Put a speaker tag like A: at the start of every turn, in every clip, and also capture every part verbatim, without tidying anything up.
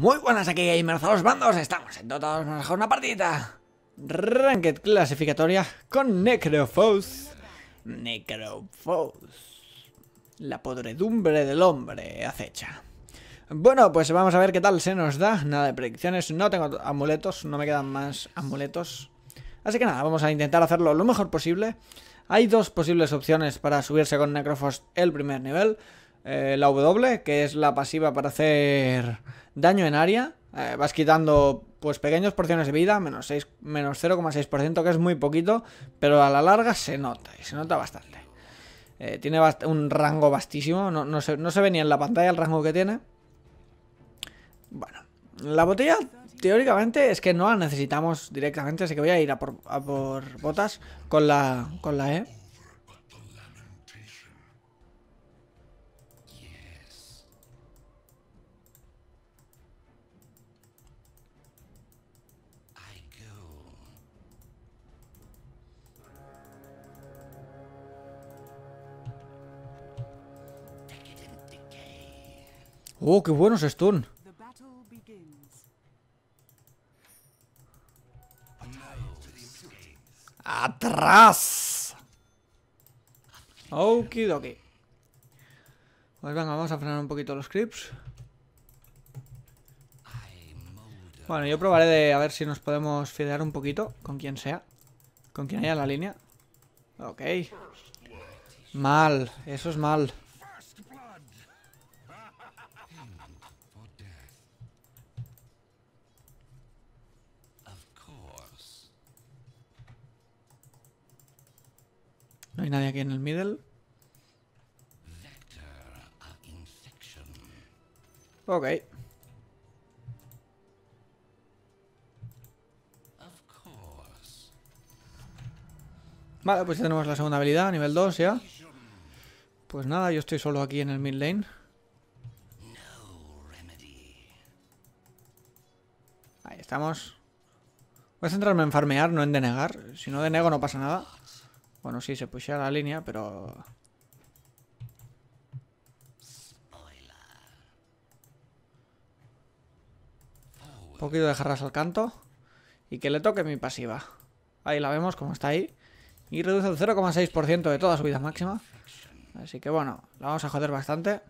A: Muy buenas, aquí gamers a los bandos, estamos en todos mejor una partida Ranked clasificatoria con Necrophos. Necrophos, la podredumbre del hombre acecha. Bueno, pues vamos a ver qué tal se nos da. Nada de predicciones, no tengo amuletos, no me quedan más amuletos. Así que nada, vamos a intentar hacerlo lo mejor posible. Hay dos posibles opciones para subirse con Necrophos el primer nivel. Eh, la W, que es la pasiva para hacer daño en área. Eh, vas quitando pues pequeñas porciones de vida, menos, seis, menos cero coma seis por ciento, que es muy poquito, pero a la larga se nota, y se nota bastante. Eh, tiene bast un rango vastísimo, no, no, se, no se ve ni en la pantalla el rango que tiene. Bueno, la botella teóricamente es que no la necesitamos directamente, así que voy a ir a por, a por botas con la, con la E. ¡Oh, qué buenos stun! ¡Atrás! Okidoki. Pues venga, vamos a frenar un poquito los creeps. Bueno, yo probaré de a ver si nos podemos fidear un poquito con quien sea. Con quien haya en la línea. Ok. Mal, eso es mal. No hay nadie aquí en el middle. Ok. Vale, pues ya tenemos la segunda habilidad, nivel dos ya. Pues nada, yo estoy solo aquí en el mid lane. Ahí estamos. Voy a centrarme en farmear, no en denegar. Si no denego no pasa nada. Bueno, sí, se pushea la línea, pero... Un poquito de jarras al canto. Y que le toque mi pasiva. Ahí la vemos, como está ahí. Y reduce el cero coma seis por ciento de toda su vida máxima. Así que bueno, la vamos a joder bastante.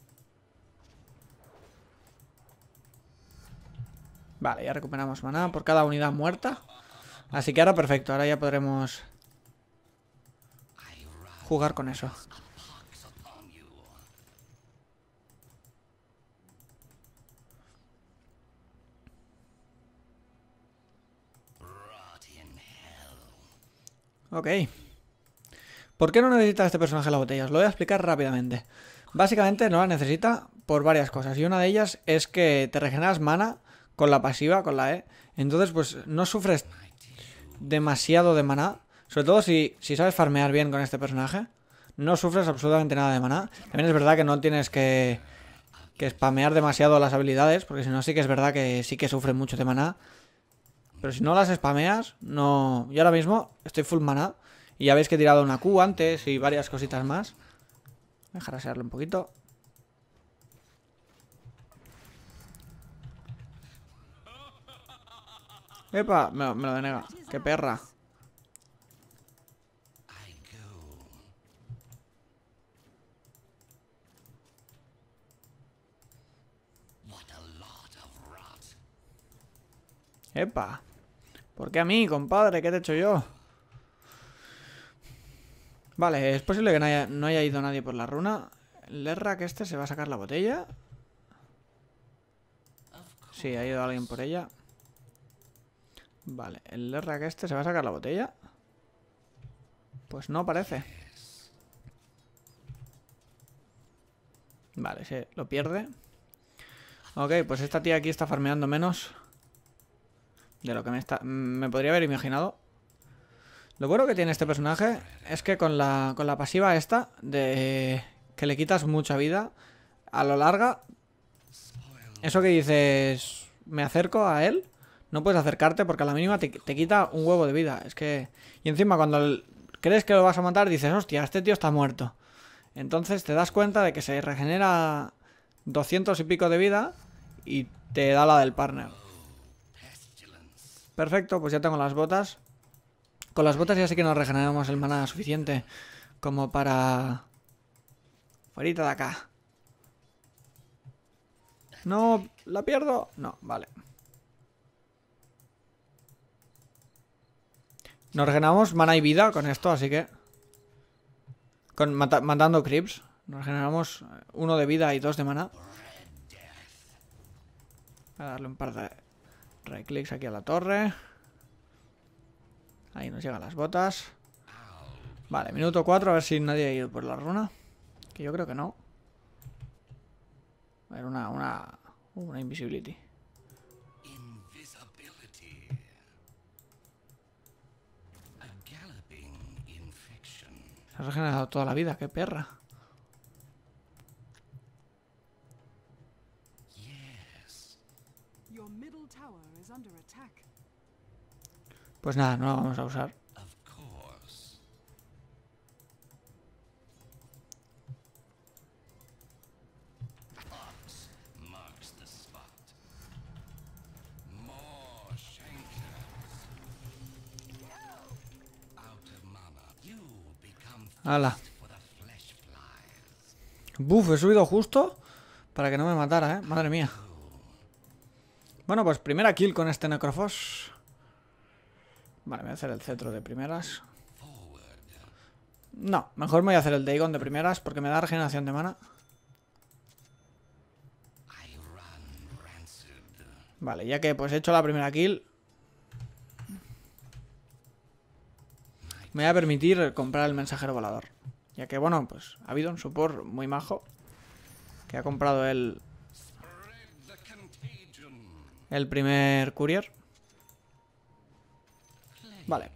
A: Vale, ya recuperamos maná por cada unidad muerta. Así que ahora perfecto, ahora ya podremos jugar con eso. Ok. ¿Por qué no necesita este personaje la botella? Os lo voy a explicar rápidamente. Básicamente no la necesita por varias cosas. Y una de ellas es que te regeneras mana con la pasiva, con la E. Entonces pues no sufres demasiado de maná. Sobre todo si, si sabes farmear bien con este personaje. No sufres absolutamente nada de maná. También es verdad que no tienes que, que spamear demasiado las habilidades. Porque si no sí que es verdad que sí que sufre mucho de maná. Pero si no las spameas, no... Yo ahora mismo estoy full maná. Y ya veis que he tirado una Q antes y varias cositas más. Voy a dejar asearle un poquito. ¡Epa! Me, me lo denega. ¡Qué perra! ¡Epa! ¿Por qué a mí, compadre? ¿Qué te he hecho yo? Vale, es posible que no haya, no haya ido nadie por la runa. El Lerrak este se va a sacar la botella. Sí, ha ido alguien por ella. Vale, el Lerrak este se va a sacar la botella. Pues no parece. Vale, se lo pierde. Ok, pues esta tía aquí está farmeando menos de lo que me, está, me podría haber imaginado. Lo bueno que tiene este personaje es que con la, con la pasiva esta, de que le quitas mucha vida, a lo larga, eso que dices, me acerco a él, no puedes acercarte porque a la mínima te, te quita un huevo de vida. Es que... Y encima cuando el, crees que lo vas a matar, dices, hostia, este tío está muerto. Entonces te das cuenta de que se regenera doscientos y pico de vida y te da la del partner. Perfecto, pues ya tengo las botas. Con las botas ya sí que nos regeneramos el maná suficiente como para... Fuerita de acá. No, ¿la pierdo? No, vale. Nos regeneramos mana y vida con esto, así que... Con mata matando creeps. Nos generamos uno de vida y dos de mana. Voy a darle un par de right clicks aquí a la torre. Ahí nos llegan las botas. Vale, minuto cuatro, a ver si nadie ha ido por la runa. Que yo creo que no. A ver, una... Una, una invisibility. Se ha regenerado toda la vida, qué perra. Pues nada, no la vamos a usar. Hala. Buf, he subido justo para que no me matara, eh. Madre mía. Bueno, pues primera kill con este Necrophos. Vale, me voy a hacer el cetro de primeras. No, mejor me voy a hacer el Dagon de primeras porque me da regeneración de mana. Vale, ya que pues he hecho la primera kill, me voy a permitir comprar el mensajero volador. Ya que, bueno, pues ha habido un support muy majo que ha comprado el, el primer courier. Vale.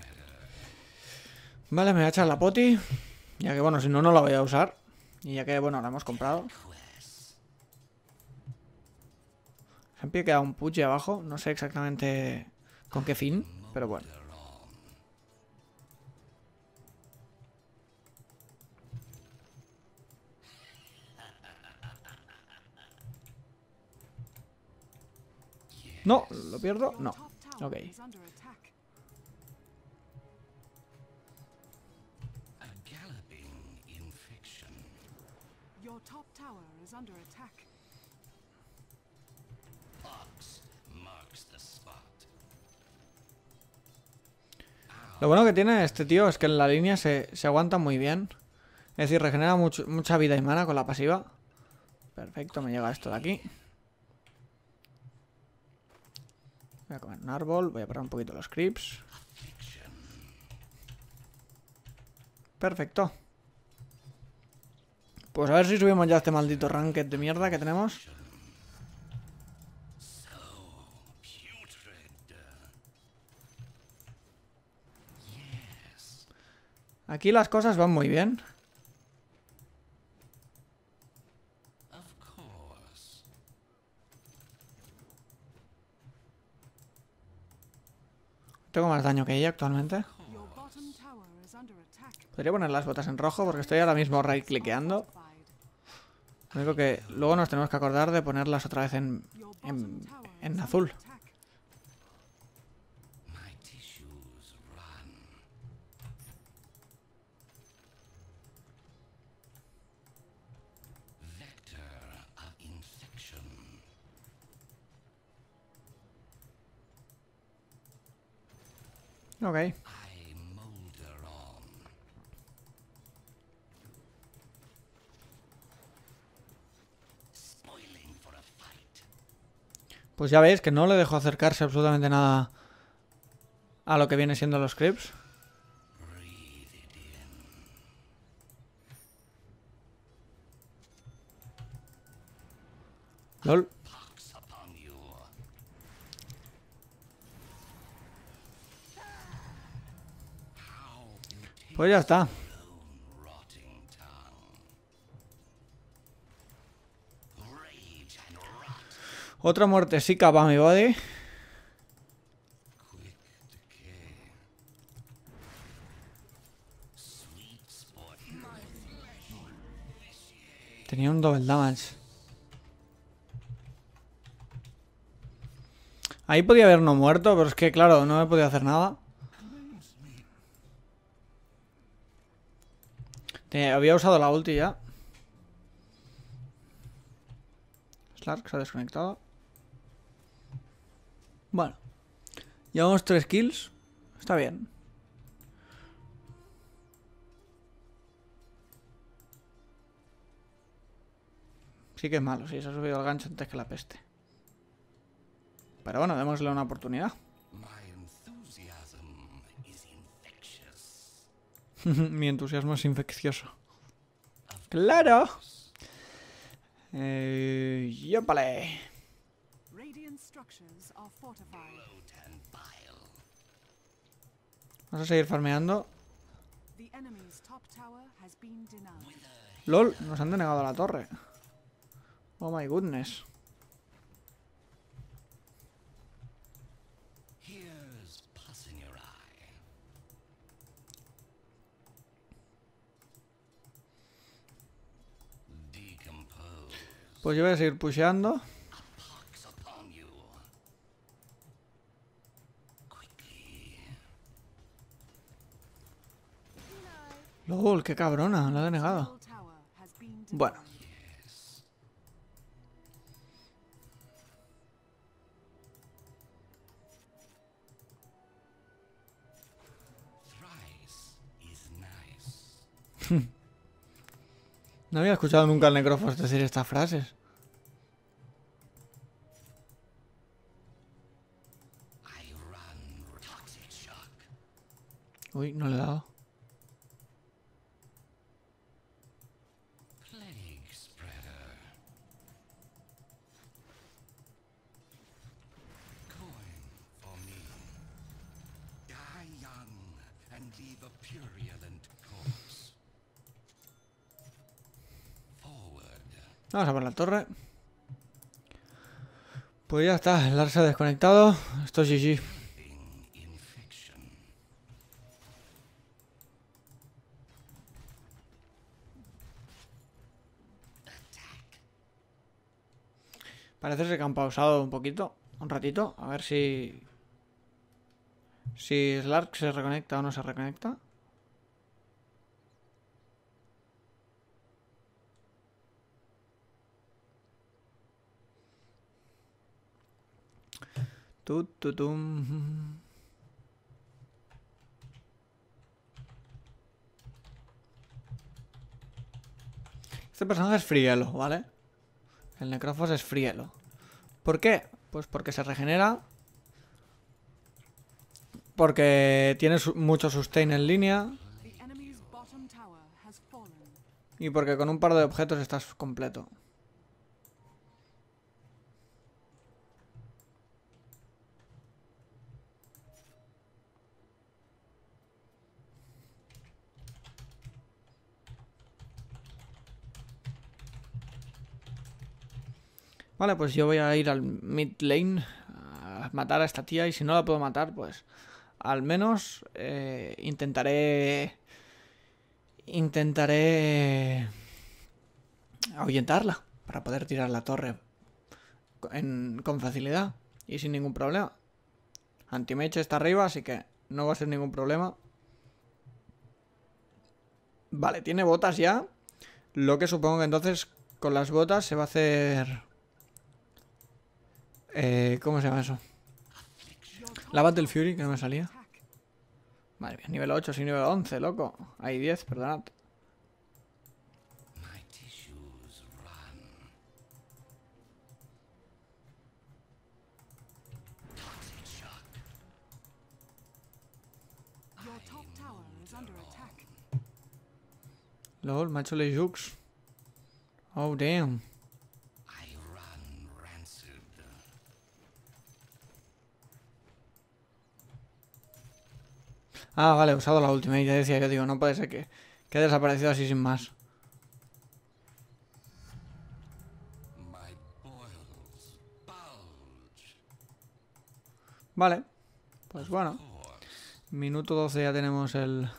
A: Vale, me voy a echar la poti. Ya que, bueno, si no, no la voy a usar. Y ya que, bueno, la hemos comprado. Siempre queda un puchi abajo. No sé exactamente con qué fin, pero bueno. No, ¿lo pierdo? No. Ok. Lo bueno que tiene este tío es que en la línea se, se aguanta muy bien. Es decir, regenera mucho, mucha vida y mana con la pasiva. Perfecto, me llega esto de aquí. Voy a comer un árbol, voy a parar un poquito los creeps. Perfecto. Pues a ver si subimos ya este maldito ranked de mierda que tenemos. Aquí las cosas van muy bien. Tengo más daño que ella actualmente. Podría poner las botas en rojo porque estoy ahora mismo right clickeando. Lo único que luego nos tenemos que acordar de ponerlas otra vez en, en, en azul. Ok. Pues ya veis que no le dejo acercarse absolutamente nada a lo que viene siendo los creeps. LOL. Pues ya está. Otra muertesica para mi body. Tenía un double damage. Ahí podía haber no muerto, pero es que, claro, no he podido hacer nada. Te había usado la ulti ya. Slark se ha desconectado. Bueno. Llevamos tres kills. Está bien. Sí que es malo, sí, se ha subido el gancho antes que la peste. Pero bueno, démosle una oportunidad. Mi entusiasmo es infeccioso. ¡Claro! Eh, ¡Yópale! Vamos a seguir farmeando. LOL, nos han denegado la torre. Oh my goodness. Pues yo voy a seguir pusheando. LOL, qué cabrona, lo ha denegado. Bueno. No había escuchado nunca al Necrophos decir estas frases. Uy, no le he dado. Vamos a por la torre. Pues ya está, el Lars se ha desconectado. Esto es G G. Parece ser que han pausado un poquito, un ratito, a ver si... Si Slark se reconecta o no se reconecta. Tu, tu, tum. Este personaje es frielo, ¿vale? El Necrophos es frielo. ¿Por qué? Pues porque se regenera. Porque tiene su mucho sustain en línea. Y porque con un par de objetos estás completo. Vale, pues yo voy a ir al mid lane a matar a esta tía y si no la puedo matar, pues al menos eh, intentaré intentaré ahuyentarla para poder tirar la torre en, con facilidad y sin ningún problema. Anti-mage está arriba, así que no va a ser ningún problema. Vale, tiene botas ya, lo que supongo que entonces con las botas se va a hacer... Eh, ¿Cómo se llama eso? La Battle Fury, que no me salía. Madre mía, nivel ocho, sí, nivel once, loco. Hay diez, perdonad. LOL, macho le jukes. Oh, damn. Ah, vale, he usado la última y ya decía yo, digo, no puede ser que, que haya desaparecido así sin más. Vale, pues bueno. Minuto doce ya tenemos el...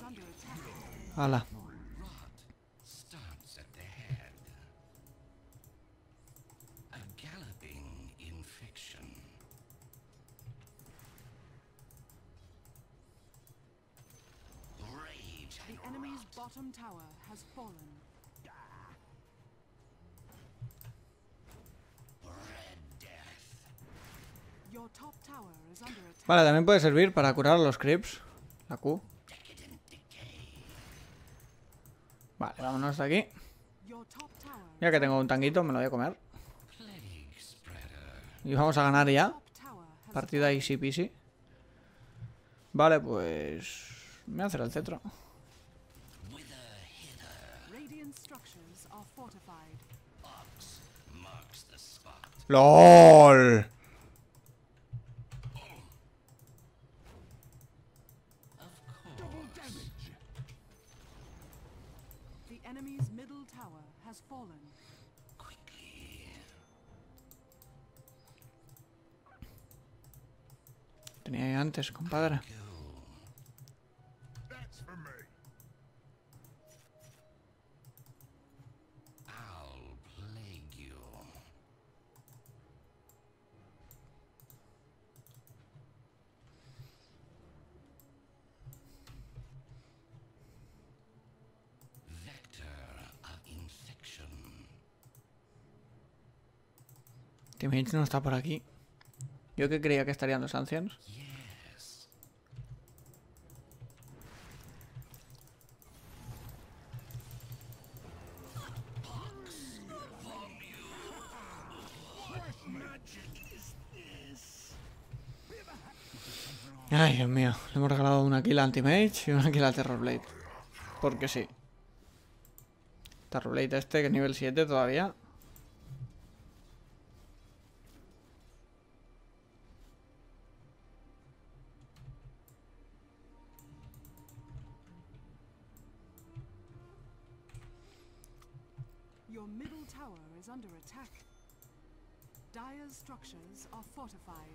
A: Hala.
B: The enemy's bottom tower has fallen. Your top tower is under attack.
A: Vale, también puede servir para curar a los creeps. La Q. Vale, vámonos de aquí.
B: Your top tower
A: Ya que tengo un tanguito, me lo voy a comer. Y vamos a ganar ya.
B: top tower has
A: Partida easy peasy. Vale, pues... me voy a hacer el cetro.
B: Radiant structures are fortified.
A: ¡LOL!
B: The enemy's middle tower has fallen.
A: Tenía ahí antes, compadre. Teammates no está por aquí. Yo que creía que estarían los ancianos. Ay, Dios mío. Le hemos regalado una kill a Anti-Mage y una kill a Terrorblade. Porque sí. Terrorblade este, que es nivel siete todavía.
B: Your middle tower is under attack. Dire's structures are fortified.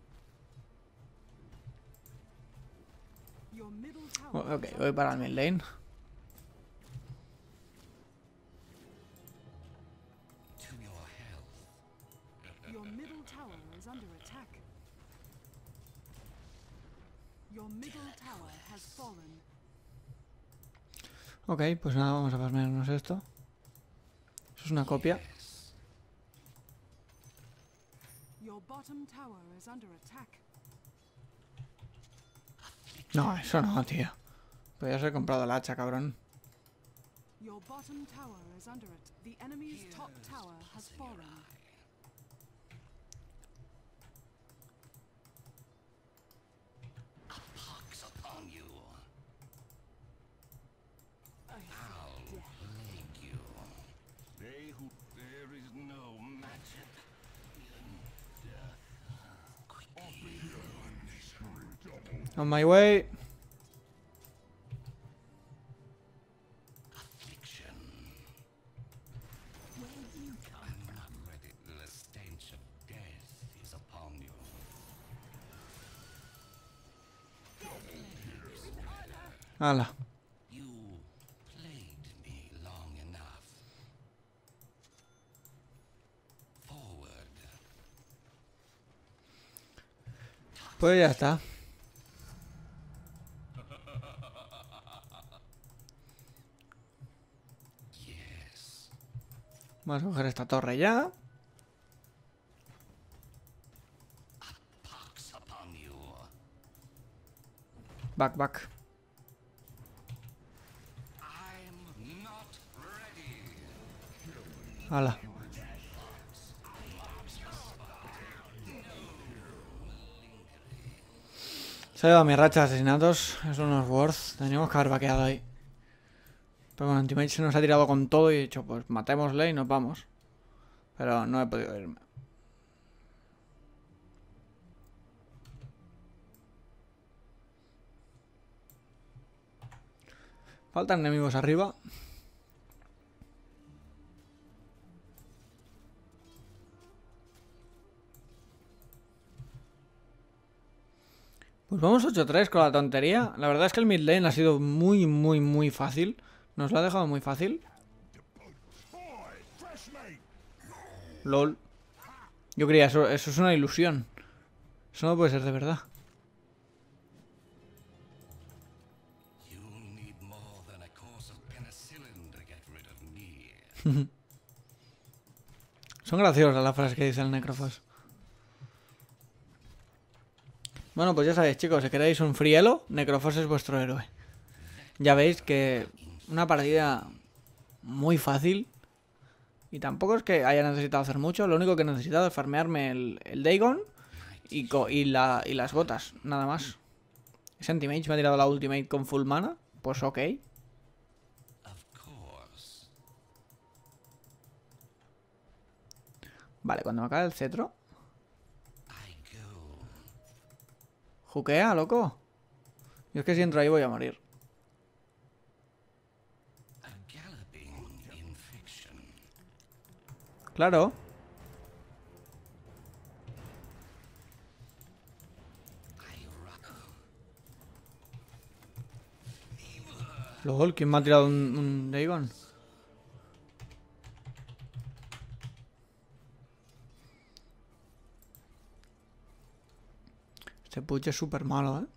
B: Your middle tower
A: Ok,
B: is
A: voy
B: under
A: para el mid lane.
B: Your middle tower is under attack. Your middle tower has fallen.
A: Ok, pues nada, vamos a farmearnos esto. Eso es una copia.
B: Your bottom tower is under attack.
A: No, eso no, tío. Podrías haber comprado el hacha, cabrón.
B: Your bottom tower is under it. The enemy's top tower has fallen.
A: On my way. Hala. Pues ya está. Vamos a coger esta torre ya. Back, back. Hala. Se ha llevado mi racha de asesinatos. Eso no es worth. Teníamos que haber vaqueado ahí. Pero con Anti-Mage se nos ha tirado con todo y he dicho, pues matémosle y nos vamos. Pero no he podido irme. Faltan enemigos arriba. Pues vamos ocho tres con la tontería. La verdad es que el mid lane ha sido muy, muy, muy fácil. Nos lo ha dejado muy fácil. LOL. Yo creía, eso, eso es una ilusión. Eso no puede ser de verdad. Son graciosas las frases que dice el Necrophos. Bueno, pues ya sabéis, chicos, si queréis un frielo, Necrophos es vuestro héroe. Ya veis que una partida muy fácil. Y tampoco es que haya necesitado hacer mucho. Lo único que he necesitado es farmearme el, el Dagon y, y, la, y las botas, nada más. Sentimage me ha tirado la ultimate con full mana. Pues ok. Vale, cuando me acabe el cetro. Juquea, loco. Yo es que si entro ahí voy a morir. Claro. LOL, ¿quién me ha tirado un, un Dagon? Este push es súper malo, ¿eh?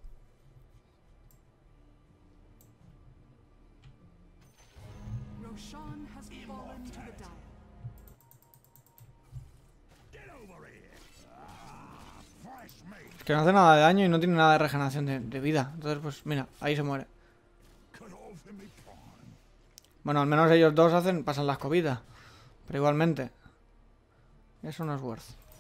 B: Roshan has fallen to the dire.
A: Que no hace nada de daño y no tiene nada de regeneración de, de vida. Entonces, pues mira, ahí se muere. Bueno, al menos ellos dos hacen pasan la escobita. Pero igualmente. Eso no es worth.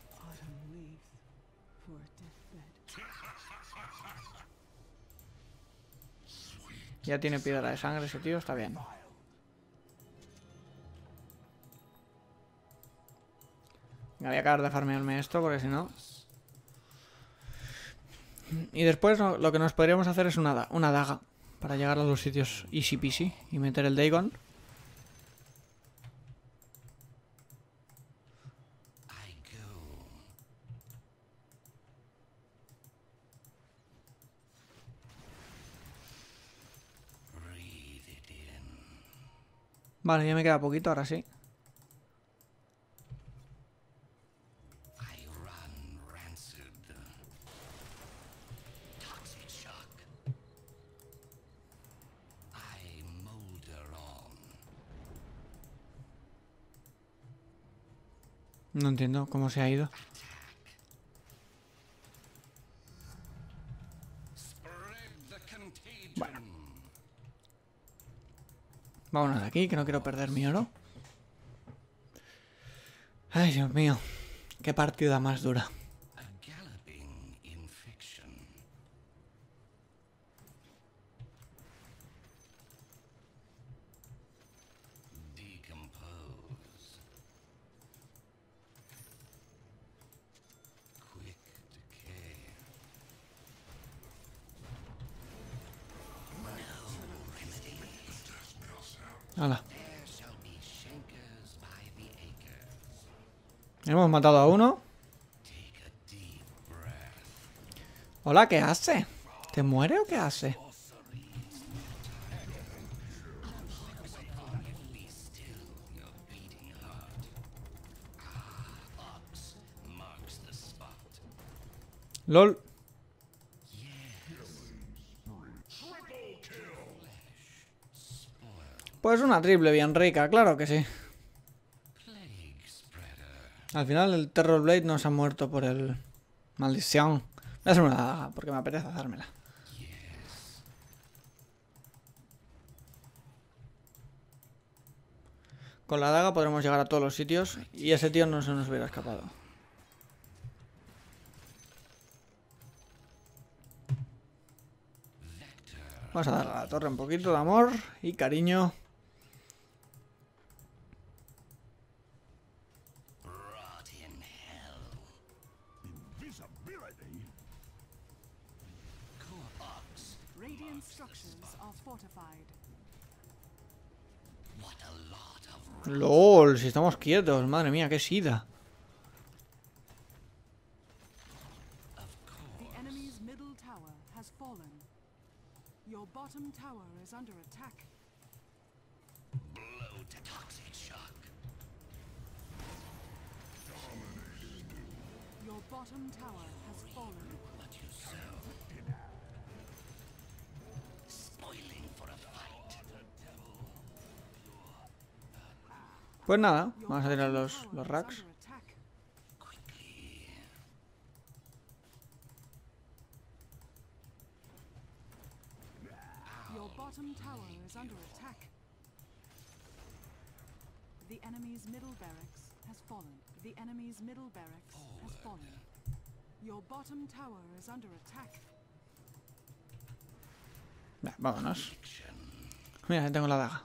A: Ya tiene piedra de sangre ese tío, está bien. Me voy a acabar de farmearme esto porque si no... Y después no, lo que nos podríamos hacer es una, una daga. Para llegar a los sitios easy peasy y meter el Dagon. Vale, ya me queda poquito, ahora sí. No entiendo cómo se ha ido. Bueno. Vámonos de aquí, que no quiero perder mi oro. Ay, Dios mío. Qué partida más dura. Hala. Hemos matado a uno. Hola, ¿qué hace? ¿Te muere o qué hace? LOL. Pues una triple bien rica, claro que sí. Al final el Terror Blade no se ha muerto por el... Maldición. Voy a hacer una daga porque me apetece hacérmela. Con la daga podremos llegar a todos los sitios y ese tío no se nos hubiera escapado. Vamos a darle a la torre un poquito de amor y cariño. LOL, si estamos quietos, madre mía, qué sida.
B: Your bottom tower is under attack.
C: Blow to toxic shock.
B: Your bottom tower has fallen.
C: What you sow. Spoiling for a fight.
A: Pues nada,
B: Your
A: vamos a tirar
B: bottom
A: los,
B: tower
A: los
B: is
A: racks.
B: under attack.
C: Quickly.
B: Your bottom tower is under attack. The enemy's middle barracks has fallen. The enemy's middle barracks has fallen. Your bottom tower is under attack.
A: Nah, vámonos. Mira, ya tengo la daga.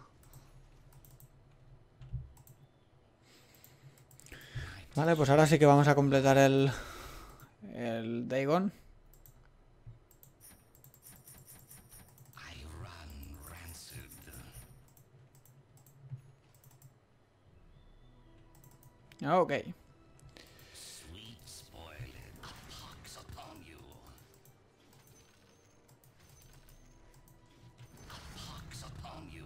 A: Vale, pues ahora sí que vamos a completar el, el Dagon.
C: I run rancid.
A: Ok.
C: Sweet spoiled. A pox upon you. A pox upon you.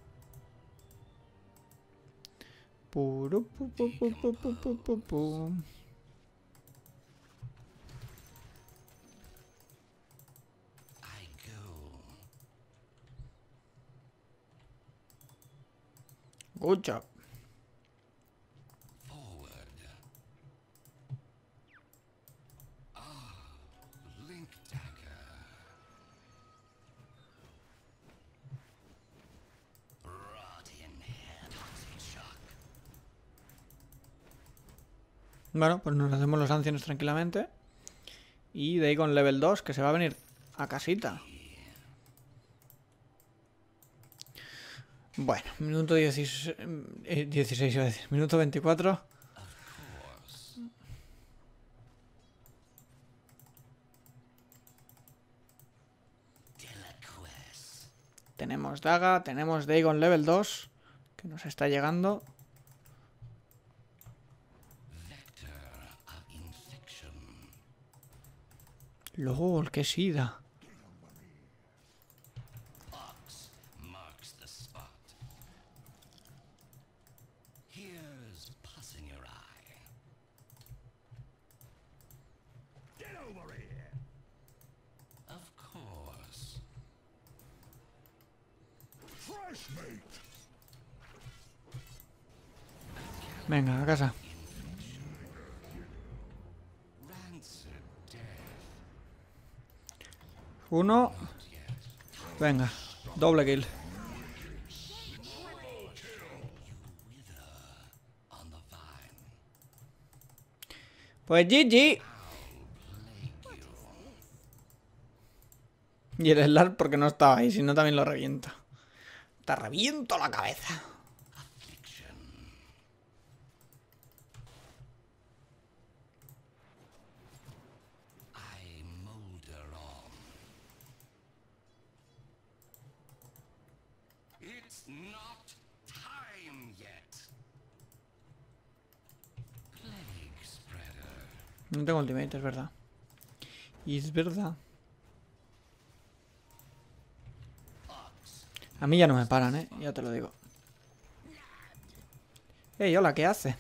A: Puru, pu, pu, pu, pu, pu, pu, pu, pu.
C: I go.
A: Good job.
C: Forward. Ah, Link Dagger. Rot in here, toxic shock.
A: Bueno, pues nos hacemos los ancianos tranquilamente. Y Dagon level dos, que se va a venir a casita. Bueno, minuto dieciséis, eh, dieciséis iba a decir, minuto veinticuatro.
C: Of course. Delaquest.
A: Tenemos daga, tenemos Dagon level dos, que nos está llegando.
C: Vector of infection.
A: LOL, qué sida.
C: Ox marks the spot. Here's pus in your eye. Get over here. Of course. Fresh mate.
A: Venga, a casa.
C: Rancid death.
A: Uno.
C: Not yet.
A: Venga, doble kill.
C: Wither on the vine.
A: Pues G G.
C: Plague you.
A: Y el Slar porque no estaba ahí, si no también lo reviento. Te reviento la cabeza.
C: Affliction. I molder on. It's not time yet. Plague spreader.
A: No tengo ultimate, es verdad. Y es verdad.
C: Ox.
A: A mí ya no me paran, eh. Ya te lo digo. Ey, hola, ¿qué hace?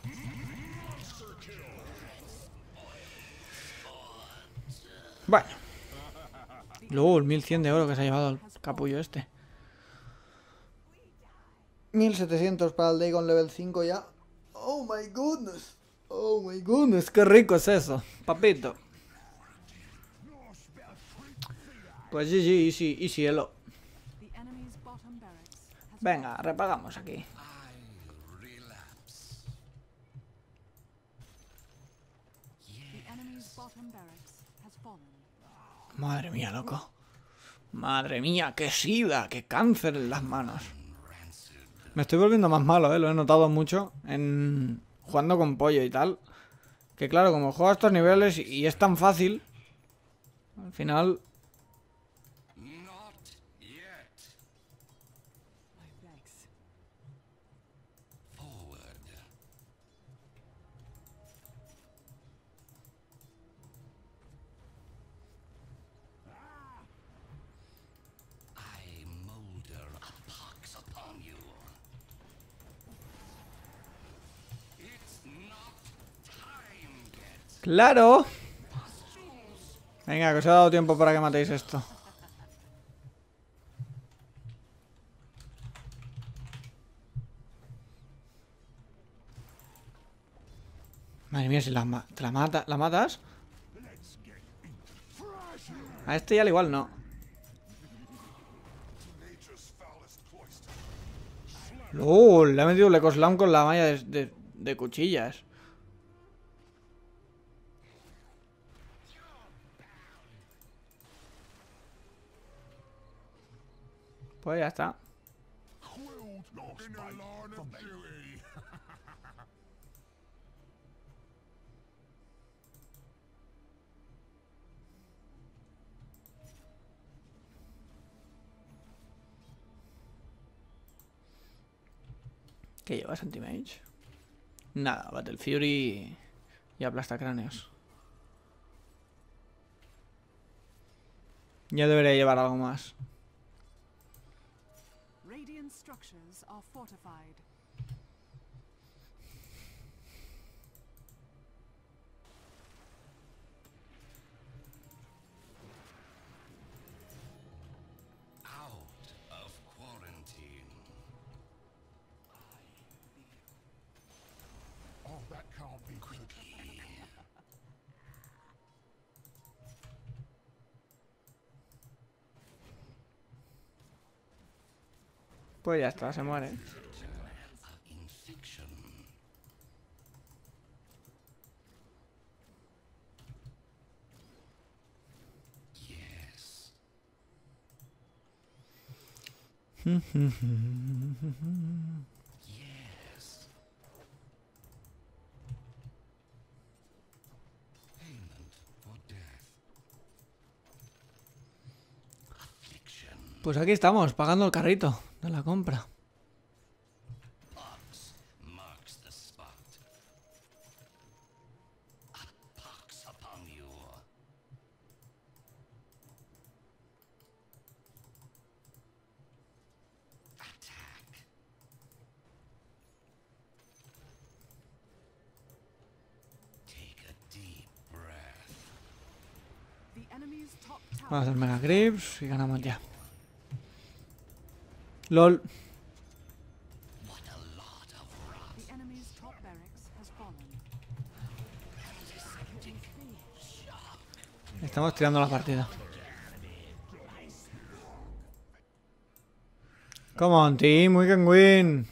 A: Bueno. LOL, mil cien de oro que se ha llevado el capullo este. mil setecientos para el Dagon level cinco ya. Oh my goodness. Oh my goodness, qué rico es eso, papito. Pues G G, easy, easy, elo.
B: The enemy's bottom barracks has
A: Venga, repagamos aquí.
C: I relapse.
B: The enemy's bottom barracks has fallen.
A: Madre mía, loco. Madre mía, qué sida, qué cáncer en las manos.
C: Rancid.
A: Me estoy volviendo más malo, eh. Lo he notado mucho en jugando con pollo y tal. Que claro, como juego a estos niveles y es tan fácil, al final...
C: Not yet.
B: My thanks.
C: Forward.
A: ¡Claro! Venga, que os he dado tiempo para que matéis esto. Madre mía, si la, ma te la, mata la matas. A este ya al igual no. ¡Oh! Le ha metido Lecoslam con la malla de, de, de cuchillas. Pues ya está. ¿Qué llevas, Anti-Mage? Nada, Battle Fury y aplasta cráneos. Ya debería llevar algo más.
B: Radiant structures are fortified.
C: Out of quarantine.
D: Oh, that can't be good.
A: Pues ya está, se muere.
C: Infection. Yes. Yes. Payment for death. Affliction.
A: Pues aquí estamos, pagando el carrito de la compra.
C: Ox marks the spot. A pox upon you. Attack. Take a deep breath.
B: The enemy's top tower.
A: Vamos a hacer Mega Grips y ganamos ya. LOL.
C: What a lot of rot.
B: The enemy's top barracks has fallen.
A: Estamos tirando la partida. Come on, team, we can win.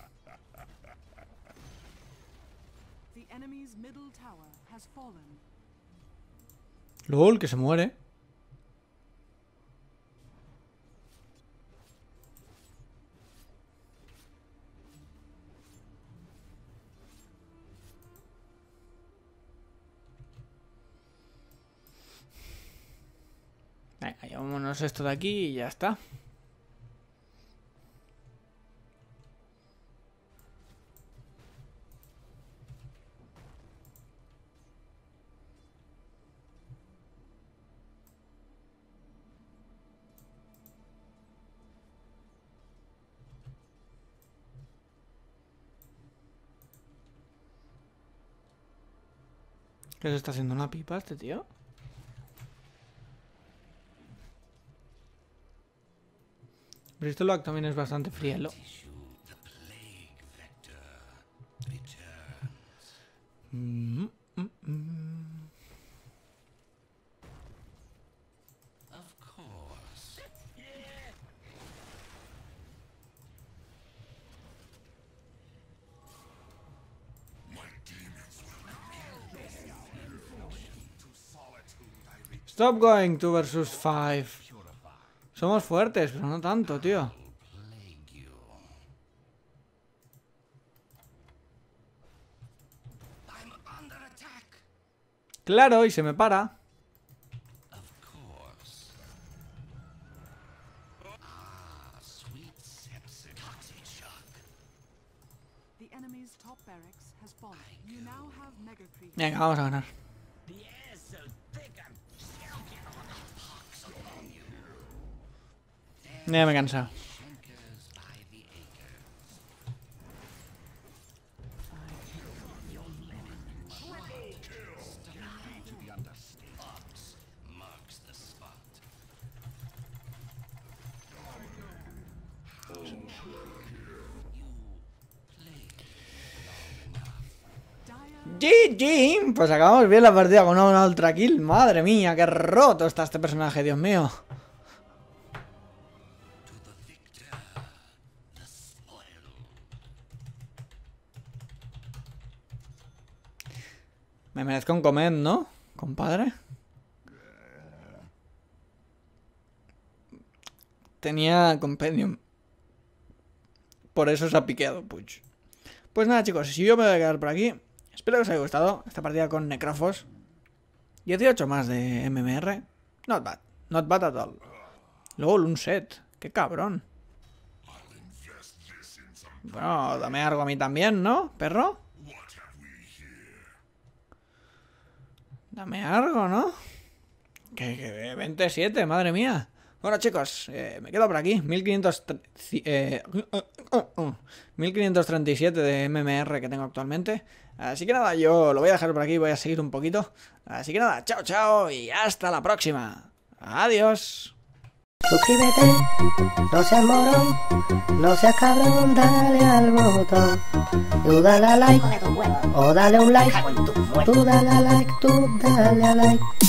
B: The enemy's middle tower has fallen.
A: LOL, que se muere. Venga, llevámonos esto de aquí y ya está. ¿Qué se está haciendo una pipa este tío? Bristol también es bastante frielo.
C: Tissue, the plague vector returns.
A: Mm, mm, mm.
C: Of course.
A: Stop going two versus five. Somos fuertes, pero no tanto, tío.
C: Plague you. I'm under attack.
A: Claro, y se me para.
C: Of course. Ah, sweet sepsis. Toxic shock.
B: The enemy's top barracks has fallen. You now have mega creep.
A: Venga, vamos a ganar.
C: The air's so thick I'm choking on a pox upon you.
A: Ya me he cansado.
C: Shankers by the acre.
A: G G. Pues acabamos bien la partida con una ultra kill. Madre mía, qué roto está este personaje, Dios mío. Me merezco un comer, ¿no? Compadre. Tenía compendium. Por eso se ha piqueado Puch. Pues nada, chicos, si yo me voy a quedar por aquí. Espero que os haya gustado esta partida con Necrophos. dieciocho más de M M R. Not bad. Not bad at all. Luego un set. Qué cabrón. Bueno, dame algo a mí también, ¿no, perro? Dame algo, ¿no? Que, que veintisiete, madre mía. Bueno, chicos, eh, me quedo por aquí. mil quinientos, eh, mil quinientos treinta y siete de M M R que tengo actualmente. Así que nada, yo lo voy a dejar por aquí. Voy a seguir un poquito. Así que nada, chao, chao y hasta la próxima. Adiós.
E: Suscríbete, no seas morón, no seas cabrón, dale al botón. Tú dale a like, o dale un like, tú dale a like, tú dale a like.